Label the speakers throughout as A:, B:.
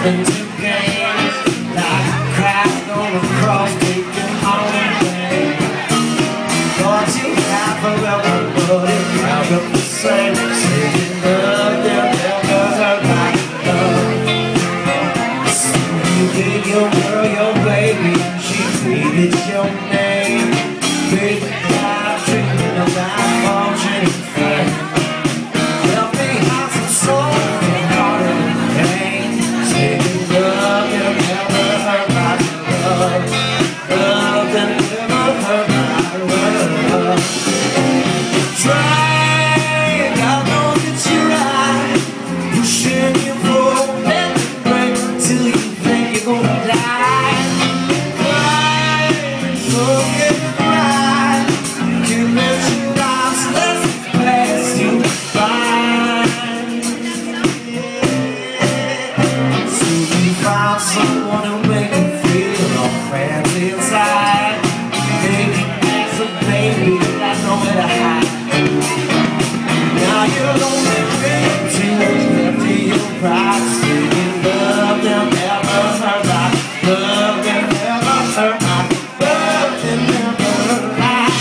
A: nothing to gain. Like Christ on the cross, taking all the pain. Thought you had forever, but it can't look the same. Saying love, they'll never hurt like love. So you gave your girl your baby, and she pleaded your name. Baby, I'm dreaming about fortune and fame. Left behind some soul and heart and pain. Saying love, they'll never hurt like love. Love, they'll never hurt like love. Try, God knows it's your eye, pushing you forward and break till you think you're gonna die. Cry, forget it right. Can't let your lives let pass you by. So you found someone who make you feel all fancy inside. Baby, makes a baby that no matter how. Now you're gonna bring too much left to your pride. Saying love, they'll never hurt like love, they'll never hurt like love, they'll never hurt like.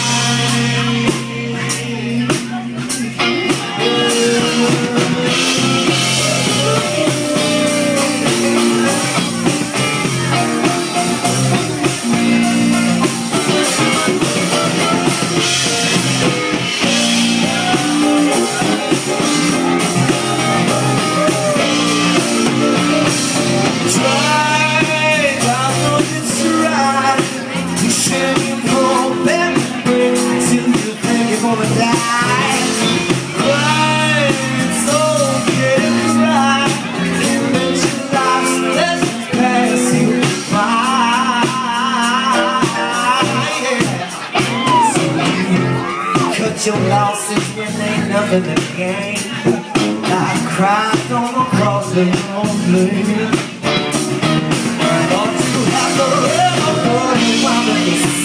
A: Your losses when ain't nothing to gain. Like Christ on the cross and on blame. Thought you had forever, but you wanted to